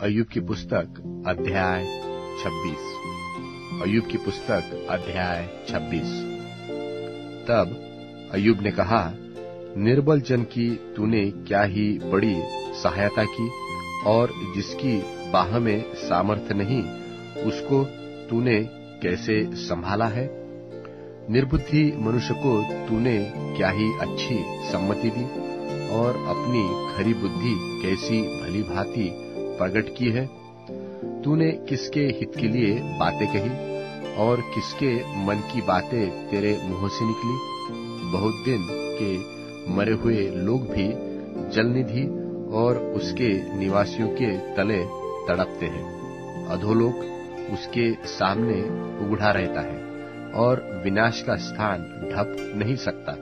अय्यूब की पुस्तक अध्याय 26। अय्यूब की पुस्तक अध्याय 26। तब अय्यूब ने कहा, निर्बल जन की तूने क्या ही बड़ी सहायता की, और जिसकी बाह में सामर्थ्य नहीं उसको तूने कैसे संभाला है। निर्बुद्धि मनुष्य को तूने क्या ही अच्छी सम्मति दी, और अपनी खरी बुद्धि कैसी भली भांति प्रकट की है। तूने किसके हित के लिए बातें कही, और किसके मन की बातें तेरे मुंह से निकली। बहुत दिन के मरे हुए लोग भी जलनिधि और उसके निवासियों के तले तड़पते हैं। अधोलोक उसके सामने उघड़ा रहता है, और विनाश का स्थान ढप नहीं सकता।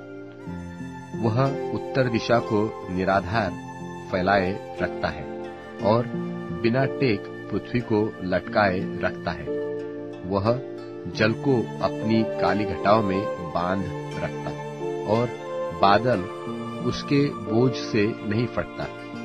वह उत्तर दिशा को निराधार फैलाए रखता है, और बिना टेक पृथ्वी को लटकाए रखता है। वह जल को अपनी काली घटाओं में बांध रखता, और बादल उसके बोझ से नहीं फटता।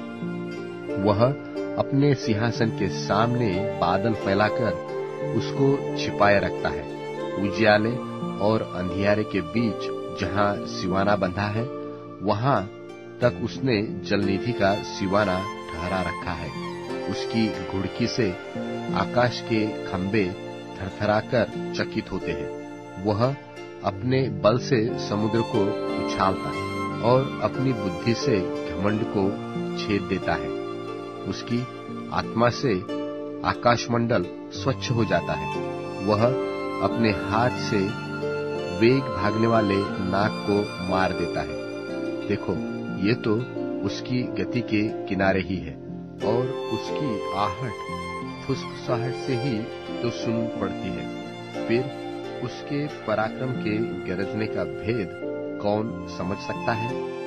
वह अपने सिंहासन के सामने बादल फैलाकर उसको छिपाए रखता है। उजियाले और अंधियारे के बीच जहां सिवाना बंधा है, वहां तक उसने जलनिधि का सिवाना ठहरा रखा है। उसकी घुड़की से आकाश के खंबे थरथराकर चकित होते हैं। वह अपने बल से समुद्र को उछालता, और अपनी बुद्धि से घमंड को छेद देता है। उसकी आत्मा से आकाशमंडल स्वच्छ हो जाता है। वह अपने हाथ से वेग भागने वाले नाग को मार देता है। देखो, ये तो उसकी गति के किनारे ही है, और उसकी आहट फुसफुसाहट से ही तो सुन पड़ती है। फिर उसके पराक्रम के गरजने का भेद कौन समझ सकता है।